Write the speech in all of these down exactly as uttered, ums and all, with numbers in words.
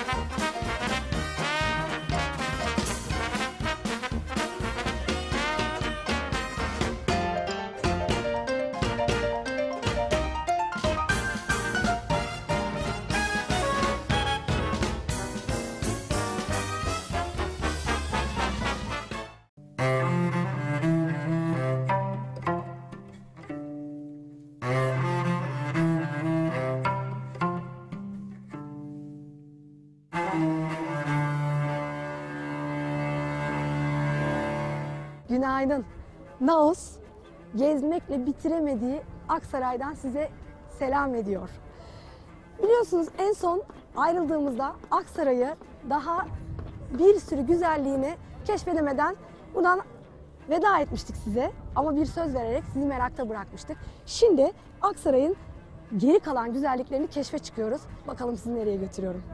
Günaydın. Naos, gezmekle bitiremediği Aksaray'dan size selam ediyor. Biliyorsunuz en son ayrıldığımızda Aksaray'ı daha bir sürü güzelliğini keşfedemeden buradan veda etmiştik size. Ama bir söz vererek sizi merakta bırakmıştık. Şimdi Aksaray'ın geri kalan güzelliklerini keşfe çıkıyoruz. Bakalım sizi nereye götürüyorum.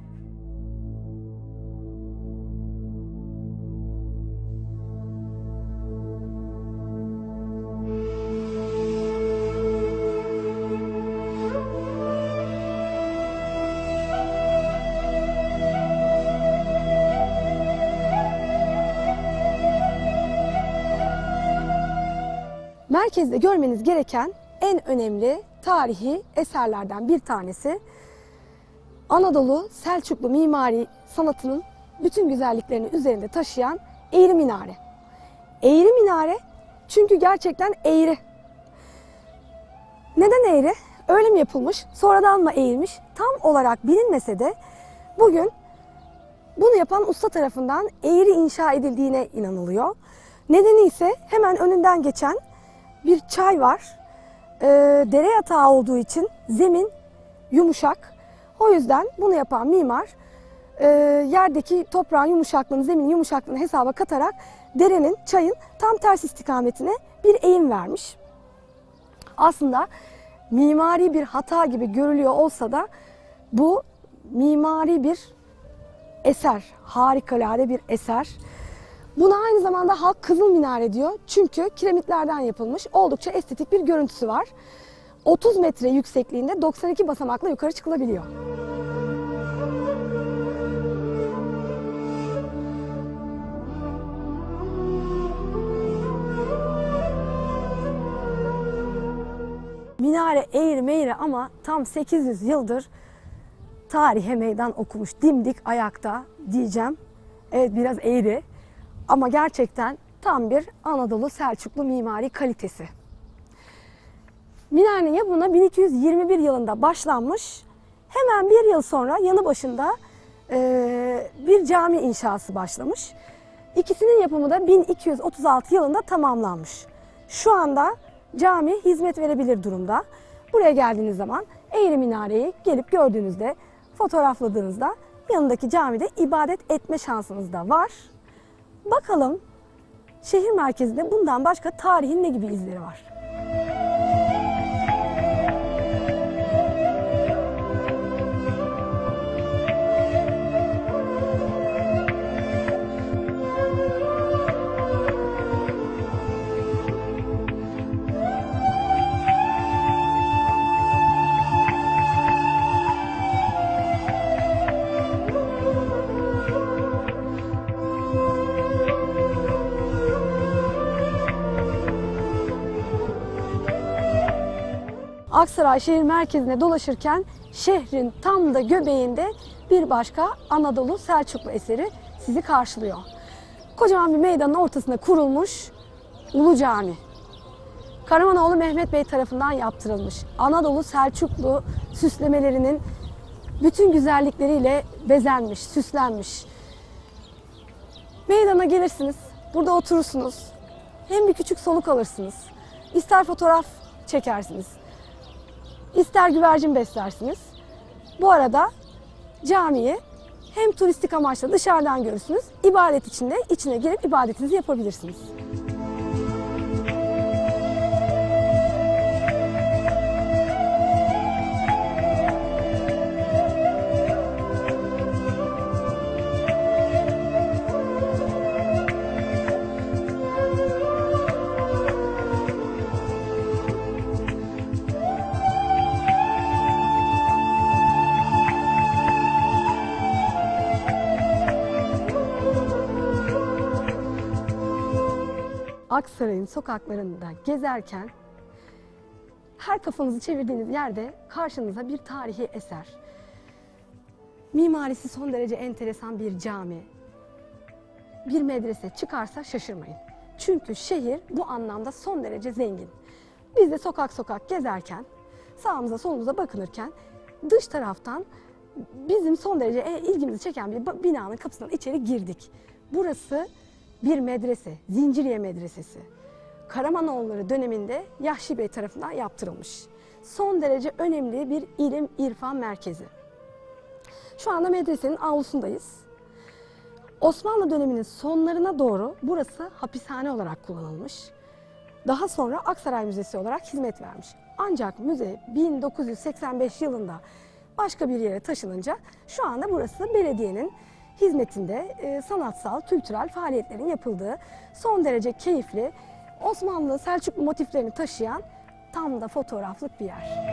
Merkezde görmeniz gereken en önemli tarihi eserlerden bir tanesi Anadolu Selçuklu mimari sanatının bütün güzelliklerini üzerinde taşıyan Eğri Minare. Eğri Minare çünkü gerçekten eğri. Neden eğri? Öyle mi yapılmış, sonradan mı eğilmiş? Tam olarak bilinmese de bugün bunu yapan usta tarafından eğri inşa edildiğine inanılıyor. Nedeni ise hemen önünden geçen bir çay var. E, dere yatağı olduğu için zemin yumuşak. O yüzden bunu yapan mimar e, yerdeki toprağın yumuşaklığını, zeminin yumuşaklığını hesaba katarak derenin, çayın tam ters istikametine bir eğim vermiş. Aslında mimari bir hata gibi görülüyor olsa da bu mimari bir eser, harikulade bir eser. Buna aynı zamanda halk Kızıl Minare diyor. Çünkü kiremitlerden yapılmış, oldukça estetik bir görüntüsü var. otuz metre yüksekliğinde doksan iki basamakla yukarı çıkılabiliyor. Minare eğri meğri ama tam sekiz yüz yıldır tarihe meydan okumuş, dimdik ayakta diyeceğim. Evet, biraz eğri. Ama gerçekten tam bir Anadolu Selçuklu mimari kalitesi. Minarenin yapımına bin iki yüz yirmi bir yılında başlanmış. Hemen bir yıl sonra yanı başında e, bir cami inşası başlamış. İkisinin yapımı da bin iki yüz otuz altı yılında tamamlanmış. Şu anda cami hizmet verebilir durumda. Buraya geldiğiniz zaman Eğri Minare'yi gelip gördüğünüzde, fotoğrafladığınızda yanındaki camide ibadet etme şansınız da var. Bakalım şehir merkezinde bundan başka tarihin ne gibi izleri var? Aksaray şehir merkezine dolaşırken şehrin tam da göbeğinde bir başka Anadolu Selçuklu eseri sizi karşılıyor. Kocaman bir meydanın ortasında kurulmuş Ulu Cami. Karamanoğlu Mehmet Bey tarafından yaptırılmış. Anadolu Selçuklu süslemelerinin bütün güzellikleriyle bezenmiş, süslenmiş. Meydana gelirsiniz, burada oturursunuz. Hem bir küçük soluk alırsınız, ister fotoğraf çekersiniz, İster güvercin beslersiniz. Bu arada camiyi hem turistik amaçla dışarıdan görürsünüz, ibadet için de içine girip ibadetinizi yapabilirsiniz. Aksaray'ın sokaklarında gezerken her kafanızı çevirdiğiniz yerde karşınıza bir tarihi eser, mimarisi son derece enteresan bir cami, bir medrese çıkarsa şaşırmayın. Çünkü şehir bu anlamda son derece zengin. Biz de sokak sokak gezerken, sağımıza solumuza bakınırken dış taraftan bizim son derece ilgimizi çeken bir binanın kapısından içeri girdik. Burası bir medrese, Zinciriye Medresesi. Karamanoğulları döneminde Yahşi Bey tarafından yaptırılmış. Son derece önemli bir ilim, irfan merkezi. Şu anda medresenin avlusundayız. Osmanlı döneminin sonlarına doğru burası hapishane olarak kullanılmış. Daha sonra Aksaray Müzesi olarak hizmet vermiş. Ancak müze bin dokuz yüz seksen beş yılında başka bir yere taşınınca şu anda burası belediyenin hizmetinde e, sanatsal, kültürel faaliyetlerin yapıldığı son derece keyifli, Osmanlı, Selçuklu motiflerini taşıyan tam da fotoğraflık bir yer.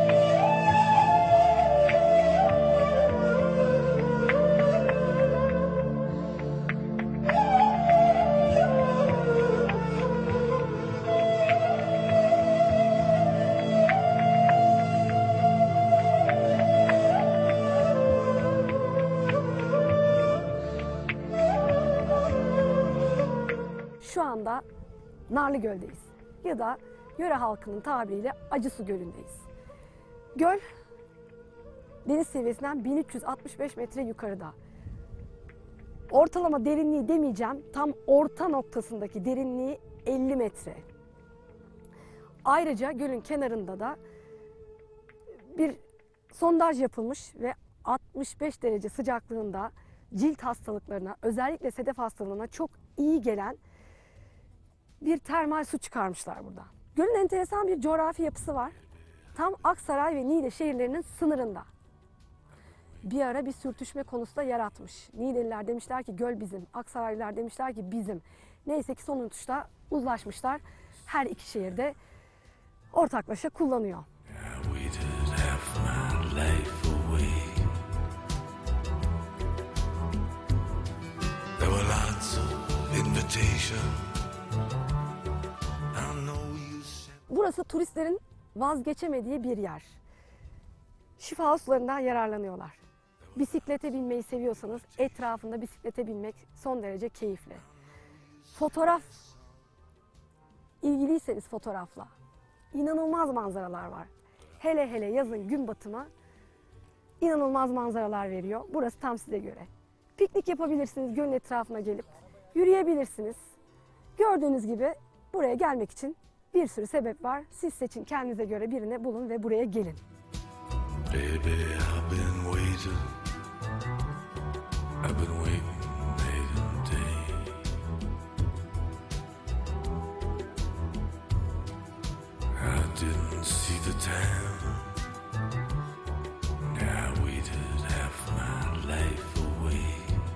Şu anda Narlıgöl'deyiz ya da yöre halkının tabiriyle Acısu Gölü'ndeyiz. Göl deniz seviyesinden bin üç yüz altmış beş metre yukarıda. Ortalama derinliği demeyeceğim, tam orta noktasındaki derinliği elli metre. Ayrıca gölün kenarında da bir sondaj yapılmış ve altmış beş derece sıcaklığında cilt hastalıklarına, özellikle sedef hastalığına çok iyi gelen bir termal su çıkarmışlar burada. Gölün enteresan bir coğrafi yapısı var. Tam Aksaray ve Niğde şehirlerinin sınırında. Bir ara bir sürtüşme konusu da yaratmış. Niğdeliler demişler ki göl bizim, Aksaraylılar demişler ki bizim. Neyse ki sonuçta uzlaşmışlar. Her iki şehirde ortaklaşa kullanıyor. Burası turistlerin vazgeçemediği bir yer. Şifa sularından yararlanıyorlar. Bisiklete binmeyi seviyorsanız etrafında bisiklete binmek son derece keyifli. Fotoğraf ilgiliyseniz fotoğrafla inanılmaz manzaralar var. Hele hele yazın gün batımı inanılmaz manzaralar veriyor. Burası tam size göre. Piknik yapabilirsiniz gölün etrafına gelip. Yürüyebilirsiniz. Gördüğünüz gibi buraya gelmek için bir sürü sebep var. Siz seçin, kendinize göre birini bulun ve buraya gelin. Baby, I've been waiting. I've been waiting night and day. I didn't see the time. I waited half my life away.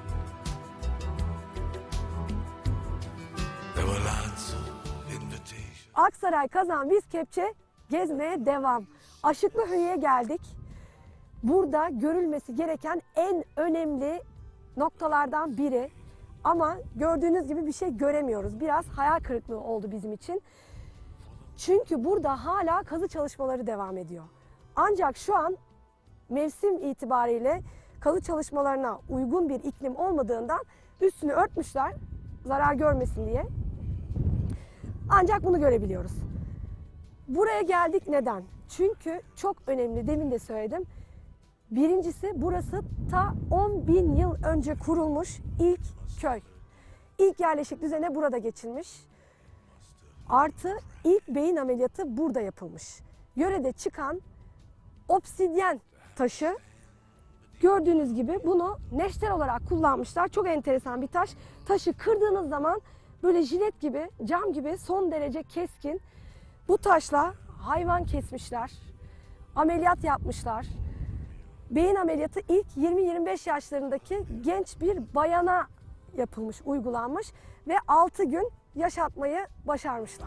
There were lots of invitations. Aksaray, Kazan, Vizkepçe gezmeye devam. Aşıklıhöyük'e geldik. Burada görülmesi gereken en önemli noktalardan biri. Ama gördüğünüz gibi bir şey göremiyoruz. Biraz hayal kırıklığı oldu bizim için. Çünkü burada hala kazı çalışmaları devam ediyor. Ancak şu an mevsim itibariyle kazı çalışmalarına uygun bir iklim olmadığından üstünü örtmüşler zarar görmesin diye. Ancak bunu görebiliyoruz. Buraya geldik neden? Çünkü çok önemli, demin de söyledim. Birincisi burası ta on bin yıl önce kurulmuş ilk köy. İlk yerleşik düzene burada geçilmiş. Artı ilk beyin ameliyatı burada yapılmış. Yörede çıkan obsidyen taşı, gördüğünüz gibi bunu neşter olarak kullanmışlar. Çok enteresan bir taş. Taşı kırdığınız zaman böyle jilet gibi, cam gibi son derece keskin. Bu taşla hayvan kesmişler, ameliyat yapmışlar. Beyin ameliyatı ilk yirmi yirmi beş yaşlarındaki genç bir bayana yapılmış, uygulanmış ve altı gün yaşatmayı başarmışlar.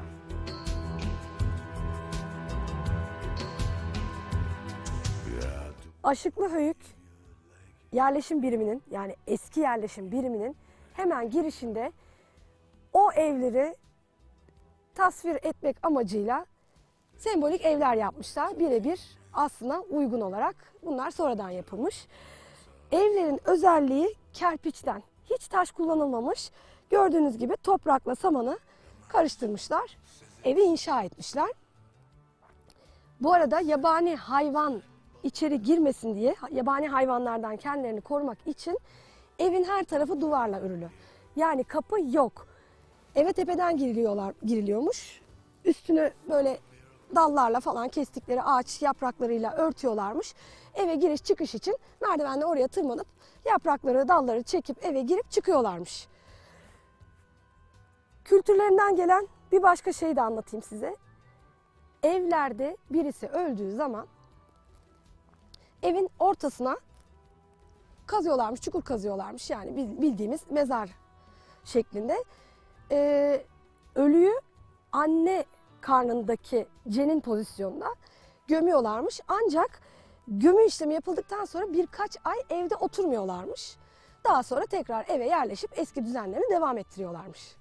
Aşıklıhöyük yerleşim biriminin, yani eski yerleşim biriminin hemen girişinde o evleri tasvir etmek amacıyla sembolik evler yapmışlar. Birebir aslına uygun olarak. Bunlar sonradan yapılmış. Evlerin özelliği kerpiçten. Hiç taş kullanılmamış. Gördüğünüz gibi toprakla samanı karıştırmışlar. Evi inşa etmişler. Bu arada yabani hayvan içeri girmesin diye, yabani hayvanlardan kendilerini korumak için evin her tarafı duvarla örülü. Yani kapı yok. Eve tepeden giriliyorlar, giriliyormuş. Üstünü böyle dallarla falan kestikleri ağaç yapraklarıyla örtüyorlarmış. Eve giriş çıkış için merdivenle oraya tırmanıp yaprakları, dalları çekip eve girip çıkıyorlarmış. Kültürlerinden gelen bir başka şey de anlatayım size. Evlerde birisi öldüğü zaman evin ortasına kazıyorlarmış, çukur kazıyorlarmış. Yani bildiğimiz mezar şeklinde. Ee, ölüyü anne karnındaki cenin pozisyonunda gömüyorlarmış. Ancak gömü işlemi yapıldıktan sonra birkaç ay evde oturmuyorlarmış. Daha sonra tekrar eve yerleşip eski düzenlerini devam ettiriyorlarmış.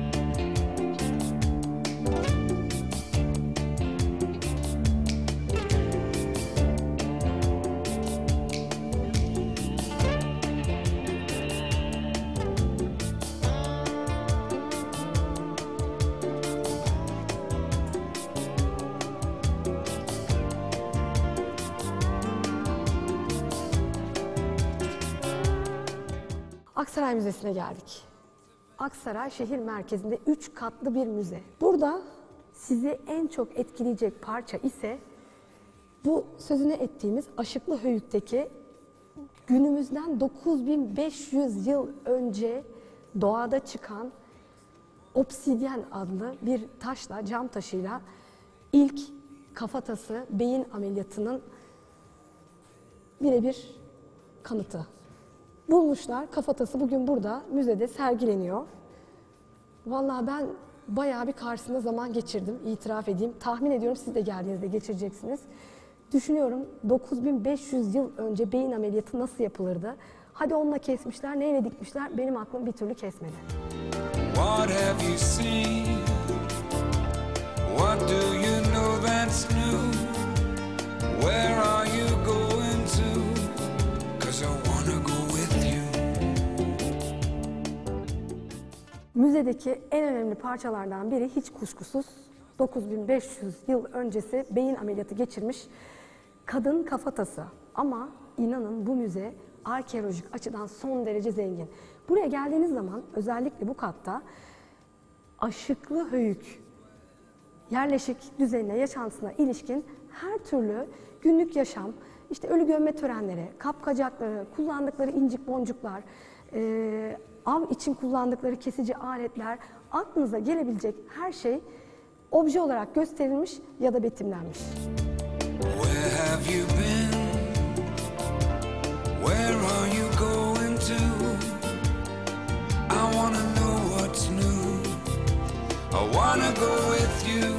Aksaray Müzesi'ne geldik. Aksaray şehir merkezinde üç katlı bir müze. Burada sizi en çok etkileyecek parça ise bu sözünü ettiğimiz Aşıklıhöyük'teki günümüzden dokuz bin beş yüz yıl önce doğada çıkan obsidyen adlı bir taşla, cam taşıyla ilk kafatası beyin ameliyatının birebir kanıtı. Bulmuşlar, kafatası bugün burada müzede sergileniyor. Vallahi ben bayağı bir karşısında zaman geçirdim, itiraf edeyim. Tahmin ediyorum siz de geldiğinizde geçireceksiniz. Düşünüyorum dokuz bin beş yüz yıl önce beyin ameliyatı nasıl yapılırdı? Hadi onunla kesmişler, neyle dikmişler? Benim aklım bir türlü kesmedi. What have you seen? What do you know that's new? Where are you going to? 'Cause I wanna go with you. Müzedeki en önemli parçalardan biri hiç kuşkusuz dokuz bin beş yüz yıl öncesi beyin ameliyatı geçirmiş kadın kafatası. Ama inanın bu müze arkeolojik açıdan son derece zengin. Buraya geldiğiniz zaman özellikle bu katta Aşıklıhöyük yerleşik düzenine, yaşantısına ilişkin her türlü günlük yaşam, işte ölü gömme törenleri, kapkacakları, kullandıkları incik boncuklar, e, av için kullandıkları kesici aletler, aklınıza gelebilecek her şey obje olarak gösterilmiş ya da betimlenmiş. Where have you been? Where are you going to? I wanna know what's new. I wanna go with you.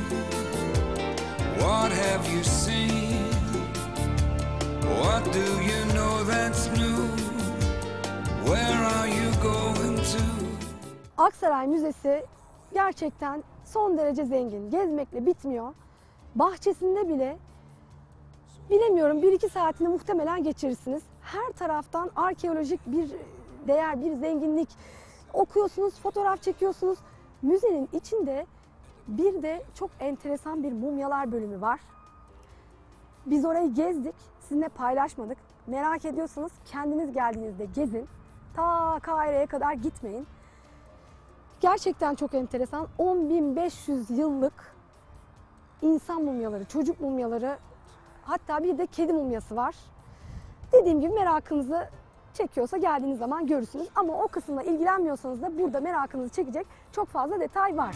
What have you seen? What do you know that's new? Where are you going to? Aksaray Müzesi gerçekten son derece zengin. Gezmekle bitmiyor. Bahçesinde bile bilemiyorum bir iki saatini muhtemelen geçirirsiniz. Her taraftan arkeolojik bir değer, bir zenginlik okuyorsunuz, fotoğraf çekiyorsunuz. Müzenin içinde bir de çok enteresan bir mumyalar bölümü var. Biz orayı gezdik, sizinle paylaşmadık. Merak ediyorsanız kendiniz geldiğinizde gezin. Ta Kahire'ye kadar gitmeyin. Gerçekten çok enteresan. on bin beş yüz yıllık insan mumyaları, çocuk mumyaları, hatta bir de kedi mumyası var. Dediğim gibi merakınızı çekiyorsa geldiğiniz zaman görürsünüz. Ama o kısımla ilgilenmiyorsanız da burada merakınızı çekecek çok fazla detay var.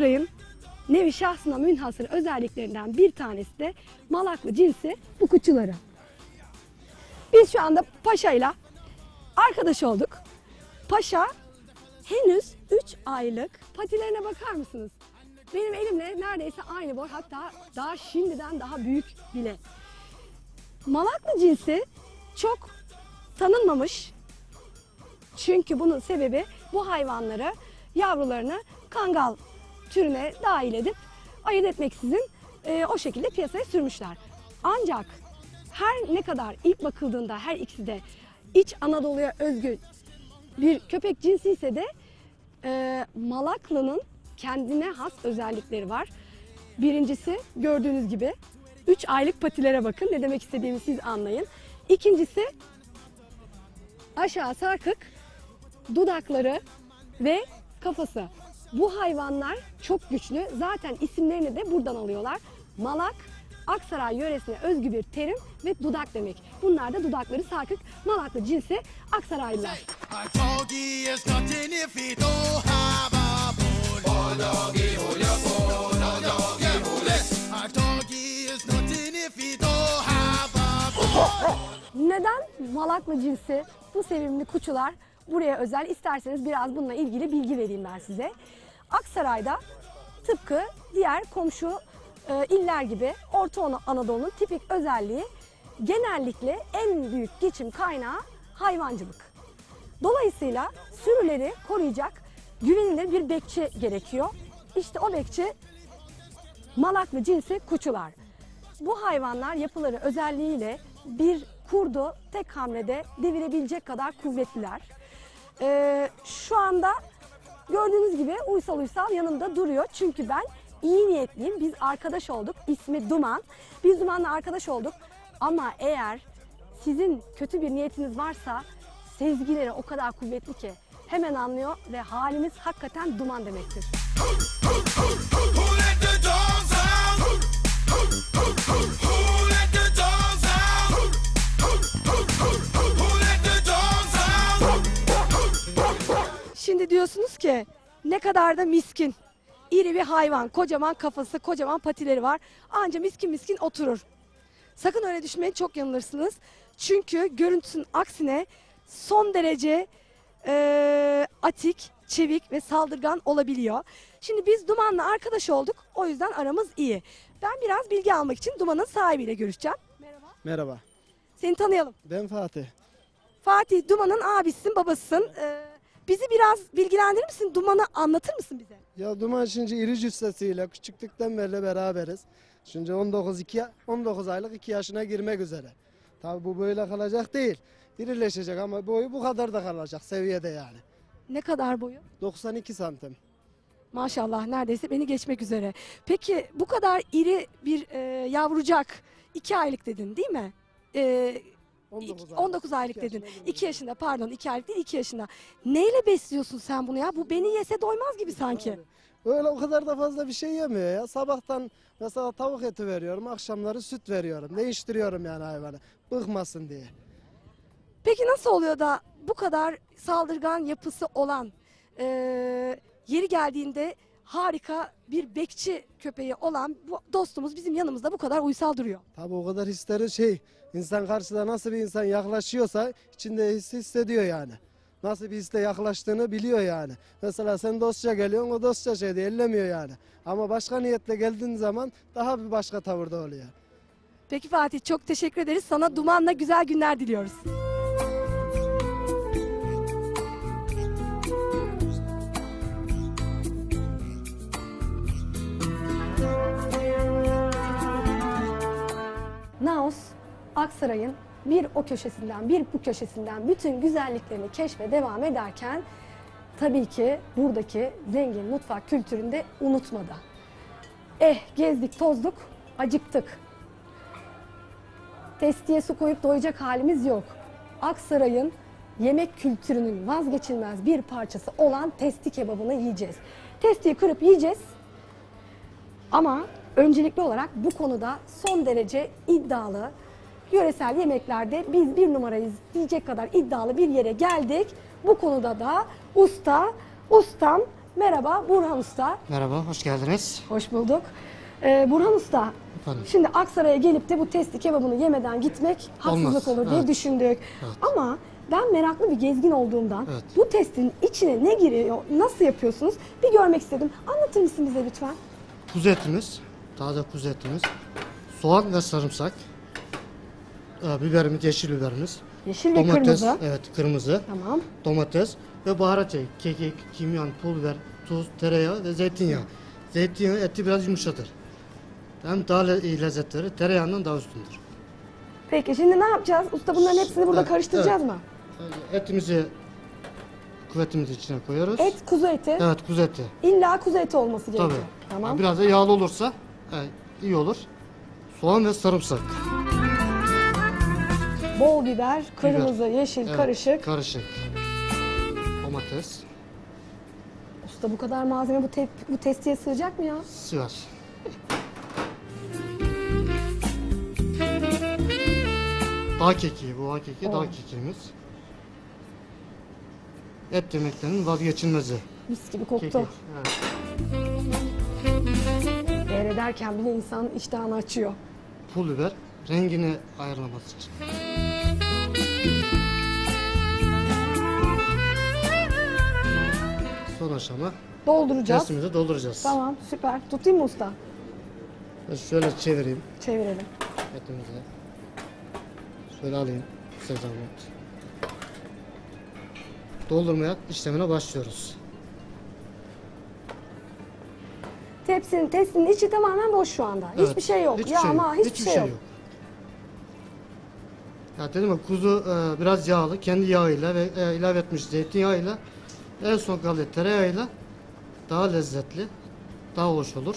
Aksaray'ın nevi şahsına münhasır özelliklerinden bir tanesi de Malaklı cinsi bu kuçuları. Biz şu anda Paşa'yla arkadaş olduk. Paşa henüz üç aylık. Patilerine bakar mısınız? Benim elimle neredeyse aynı boy, hatta daha şimdiden daha büyük bile. Malaklı cinsi çok tanınmamış. Çünkü bunun sebebi bu hayvanları, yavrularını kangal türüne dahil edip ayırt etmeksizin e, o şekilde piyasaya sürmüşler. Ancak her ne kadar ilk bakıldığında her ikisi de İç Anadolu'ya özgü bir köpek cinsi ise de e, Malaklı'nın kendine has özellikleri var. Birincisi gördüğünüz gibi üç aylık patilere bakın. Ne demek istediğimi siz anlayın. İkincisi aşağı sarkık dudakları ve kafası. Bu hayvanlar çok güçlü. Zaten isimlerini de buradan alıyorlar. Malak, Aksaray yöresine özgü bir terim ve dudak demek. Bunlar da dudakları sarkık. Malaklı cinsi Aksaraylılar. Neden Malaklı cinsi bu sevimli kuçular buraya özel? İsterseniz biraz bununla ilgili bilgi vereyim ben size. Aksaray'da tıpkı diğer komşu e, iller gibi Orta Anadolu'nun tipik özelliği genellikle en büyük geçim kaynağı hayvancılık. Dolayısıyla sürüleri koruyacak güvenilir bir bekçi gerekiyor. İşte o bekçi Malaklı cinsi kuçular. Bu hayvanlar yapıları özelliğiyle bir kurdu tek hamlede devirebilecek kadar kuvvetliler. Ee, şu anda gördüğünüz gibi uysal uysal yanımda duruyor. Çünkü ben iyi niyetliyim. Biz arkadaş olduk. İsmi Duman. Biz Duman'la arkadaş olduk. Ama eğer sizin kötü bir niyetiniz varsa sezgileri o kadar kuvvetli ki hemen anlıyor ve halimiz hakikaten duman demektir. Şimdi diyorsunuz ki ne kadar da miskin. İri bir hayvan, kocaman kafası, kocaman patileri var. Anca miskin miskin oturur. Sakın öyle düşünmeyin, çok yanılırsınız. Çünkü görüntüsünün aksine son derece e, atik, çevik ve saldırgan olabiliyor. Şimdi biz Duman'la arkadaş olduk. O yüzden aramız iyi. Ben biraz bilgi almak için Duman'ın sahibiyle görüşeceğim. Merhaba. Merhaba. Seni tanıyalım. Ben Fatih. Fatih, Duman'ın abisisin, babasısın. Ee, bizi biraz bilgilendirir misin? Duman'ı anlatır mısın bize? Ya Duman şimdi iri cüssesiyle küçüklükten beri beraberiz. Şimdi on dokuz, iki, on dokuz aylık iki yaşına girmek üzere. Tabi bu böyle kalacak değil. İrileşecek ama boyu bu kadar da kalacak seviyede yani. Ne kadar boyu? doksan iki santim. Maşallah, neredeyse beni geçmek üzere. Peki bu kadar iri bir e, yavrucak, iki aylık dedin değil mi? E, on dokuz, on dokuz aylık dedin. iki yaşında, pardon, iki aylık değil, iki yaşında. Neyle besliyorsun sen bunu ya? Bu beni yese doymaz gibi sanki. Abi, öyle o kadar da fazla bir şey yemiyor ya. Sabahtan mesela tavuk eti veriyorum, akşamları süt veriyorum. Değiştiriyorum yani hayvanı, bıkmasın diye. Peki nasıl oluyor da bu kadar saldırgan yapısı olan, e, yeri geldiğinde harika bir bekçi köpeği olan bu dostumuz bizim yanımızda bu kadar uysal duruyor? Tabi o kadar hisleri şey, insan karşıda nasıl bir insan yaklaşıyorsa içinde hissi hissediyor yani. Nasıl bir hisle yaklaştığını biliyor yani. Mesela sen dostça geliyorsun, o dostça şey diye ellemiyor yani. Ama başka niyetle geldiğin zaman daha bir başka tavırda oluyor. Peki Fatih, çok teşekkür ederiz. Sana Duman'la güzel günler diliyoruz. Naos, Aksaray'ın bir o köşesinden bir bu köşesinden bütün güzelliklerini keşfe devam ederken tabii ki buradaki zengin mutfak kültürünü de unutmadı. Eh, gezdik tozduk, acıktık. Testiye su koyup doyacak halimiz yok. Aksaray'ın yemek kültürünün vazgeçilmez bir parçası olan testi kebabını yiyeceğiz. Testiyi kırıp yiyeceğiz ama öncelikli olarak bu konuda son derece iddialı, yöresel yemeklerde biz bir numarayız diyecek kadar iddialı bir yere geldik. Bu konuda da usta, ustam Merhaba Burhan Usta. Merhaba, hoş geldiniz. Hoş bulduk. Ee, Burhan Usta, Efendim? şimdi Aksaray'a gelip de bu testi kebabını yemeden gitmek haksızlık Olmaz, olur diye evet. düşündük. Evet. Ama ben meraklı bir gezgin olduğumdan Evet. bu testin içine ne giriyor, nasıl yapıyorsunuz bir görmek istedim. Anlatır mısın bize lütfen? Kuzu etimiz, taze kuzu etimiz, soğan ve sarımsak, e, biberimiz, yeşil biberimiz, Yeşil ve domates, kırmızı. evet kırmızı, Tamam. domates ve baharat yağı, kekik, kimyon, pul biber, tuz, tereyağı ve zeytinyağı. Zeytinyağı eti biraz yumuşatır. Hem daha le- iyi lezzetleri tereyağından daha üstündür. Peki şimdi ne yapacağız? Usta bunların hepsini burada Evet, karıştıracağız evet. mı? E, Etimizi kuvvetimizin içine koyuyoruz. Et, kuzu eti. Evet, kuzu eti. İlla kuzu eti olması Tabii. gerekiyor. Tamam. Biraz da yağlı olursa e, iyi olur. Soğan ve sarımsak. Bol biber, kırmızı, yeşil Evet, karışık. Karışık. Domates, Usta bu kadar malzeme bu, te- bu testiye sığacak mı ya? sığar. Dağ kekiği, bu dağ kekiği, Oo. dağ kekiğimiz. Et yemeklerinin vazgeçilmezi. Mis gibi koktu. Kekik. Evet. Seyrederken bile insanın iştahını açıyor. Pul biber, rengini ayarlaması için. Son aşama, Dolduracağız. testimizi dolduracağız. Tamam, süper. Tutayım mı usta? Ben şöyle çevireyim Çevirelim. etimizi. Şöyle alayım, size zahmet. Doldurmaya işlemine başlıyoruz. Tepsinin, testinin içi tamamen boş şu anda. Evet, Hiçbir şey yok. hiçbir Ya şey ama yok, hiçbir, şey, yok. Ya dedim ya kuzu e, biraz yağlı, kendi yağıyla ve e, ilave etmiş zeytinyağıyla, en son kaldığı tereyağıyla daha lezzetli, daha hoş olur.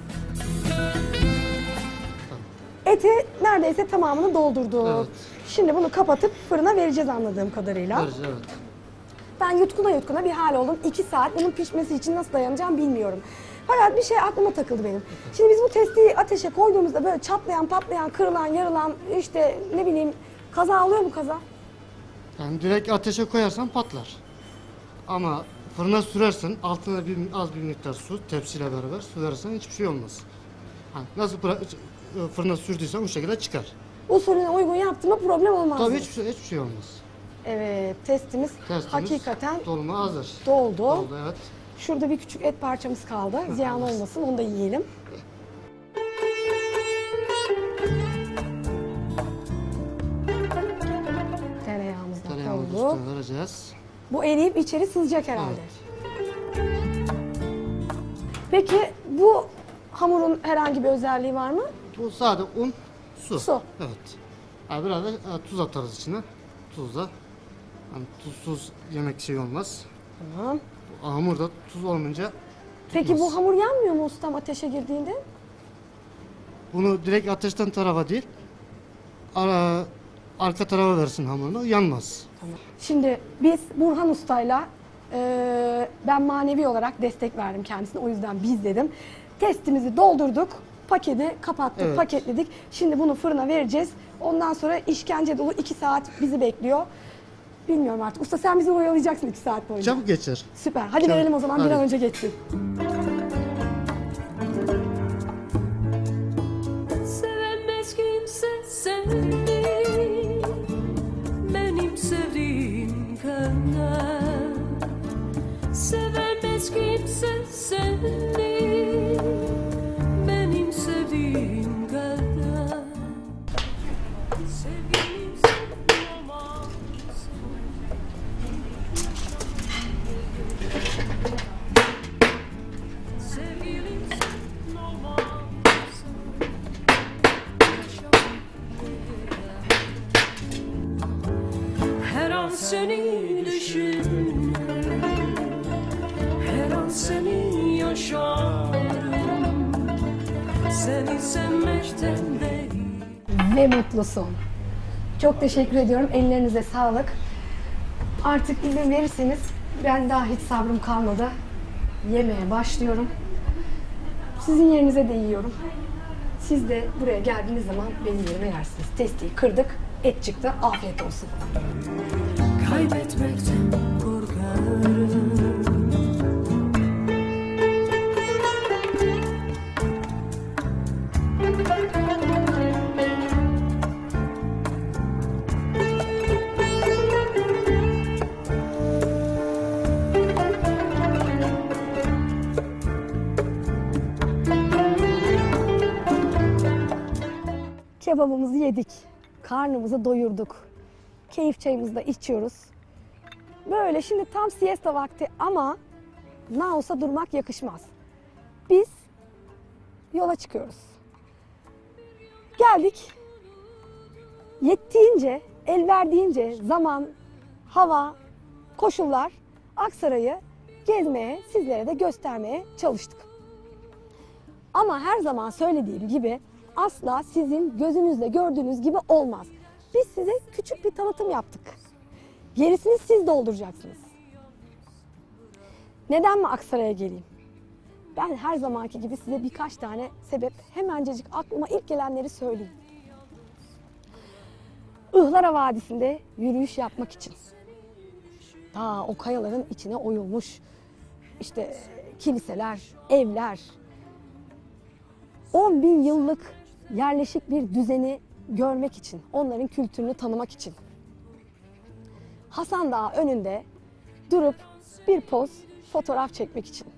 Eti neredeyse tamamını doldurduk. Evet. Şimdi bunu kapatıp fırına vereceğiz anladığım kadarıyla. Vereceğiz, evet. Ben yutkuna yutkuna bir hal oldum. İki saat bunun pişmesi için nasıl dayanacağım bilmiyorum. Fakat bir şey aklıma takıldı benim. Şimdi biz bu testi ateşe koyduğumuzda böyle çatlayan, patlayan, kırılan, yarılan, işte ne bileyim kaza oluyor mu kaza? Yani direkt ateşe koyarsan patlar. Ama fırına sürersen altına bir, az bir miktar su, tepsiyle beraber su verirsen hiçbir şey olmaz. Ha, nasıl bıra- fırına sürdüysen o şekilde çıkar. Usulüne uygun yaptığımda problem olmaz. Tabii mı? hiçbir şey, hiçbir şey olmaz. Evet, testimiz, Testimiz hakikaten dolma hazır. doldu. Oldu, evet. Şurada bir küçük et parçamız kaldı. Ziyan olmasın, onu da yiyelim. Tereyağımızı da Tereyağımızı koyduk. üstüne vereceğiz. Bu eriyip içeri sızacak herhalde. Evet. Peki bu hamurun herhangi bir özelliği var mı? Bu sade un, su. Su. Evet. Ha, biraz da e, tuz atarız içine. Tuz da. Yani tuzsuz yemek şey olmaz. Tamam. Bu hamurda tuz olmayınca Peki tutmaz. bu hamur yanmıyor mu ustam ateşe girdiğinde? Bunu direkt ateşten tarafa değil, ara, arka tarafa versin hamurunu, yanmaz. Şimdi biz Burhan Usta'yla e, ben manevi olarak destek verdim kendisine. O yüzden biz dedim. Testimizi doldurduk. Paketi kapattık, Evet. paketledik. Şimdi bunu fırına vereceğiz. Ondan sonra işkence dolu iki saat bizi bekliyor. Bilmiyorum artık. Usta sen bizi oyalayacaksın iki saat boyunca. Çabuk geçer. Süper. Hadi Çabuk. verelim o zaman bir an Hadi. önce geçsin. Sevemez kimse seni benim sevdiğim kadar. Sevemez kimse seni benim sevdiğim kadar. Sevgilim sen olmazsın. Sevgilim sen olmazsın. Her an seni düşünürüm, her an seni yaşarım. Seni sevmekten değil. Ve mutlu son. Çok teşekkür ediyorum. Ellerinize sağlık. Artık izin verirseniz ben daha hiç sabrım kalmadı. Yemeye başlıyorum. Sizin yerinize de yiyorum. Siz de buraya geldiğiniz zaman benim yerime yersiniz. Testiyi kırdık, et çıktı. Afiyet olsun. Kaybetmekten korkarım. Kebabımızı yedik. Karnımızı doyurduk. Keyif çayımızı da içiyoruz. Böyle şimdi tam siesta vakti ama ne olsa durmak yakışmaz. Biz yola çıkıyoruz. Geldik. Yettiğince, el verdiğince zaman, hava, koşullar Aksaray'ı gezmeye, sizlere de göstermeye çalıştık. Ama her zaman söylediğim gibi asla sizin gözünüzle gördüğünüz gibi olmaz. Biz size küçük bir tanıtım yaptık. Gerisini siz dolduracaksınız. Neden mi Aksaray'a geleyim? Ben her zamanki gibi size birkaç tane sebep, hemencecik aklıma ilk gelenleri söyleyeyim. Ihlara Vadisi'nde yürüyüş yapmak için. Ta o kayaların içine oyulmuş işte kiliseler, evler, on bin yıllık yerleşik bir düzeni görmek için, onların kültürünü tanımak için. Hasan Dağı önünde durup bir poz fotoğraf çekmek için.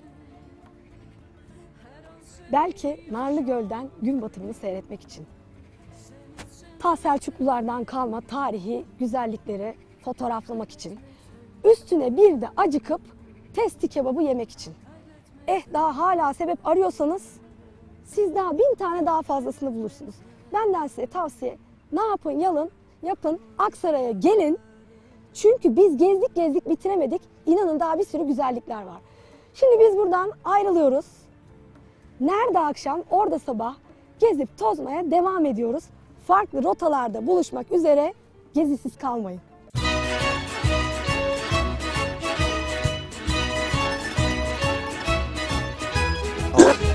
Belki Narlıgöl'den gün batımını seyretmek için. Ta Selçuklulardan kalma tarihi güzellikleri fotoğraflamak için. Üstüne bir de acıkıp testi kebabı yemek için. Eh daha hala sebep arıyorsanız siz daha bin tane daha fazlasını bulursunuz. Benden size tavsiye, ne yapın yalın, yapın Aksaray'a gelin. Çünkü biz gezdik gezdik bitiremedik. İnanın daha bir sürü güzellikler var. Şimdi biz buradan ayrılıyoruz. Nerede akşam, orada sabah gezip tozmaya devam ediyoruz. Farklı rotalarda buluşmak üzere, gezisiz kalmayın. Oh.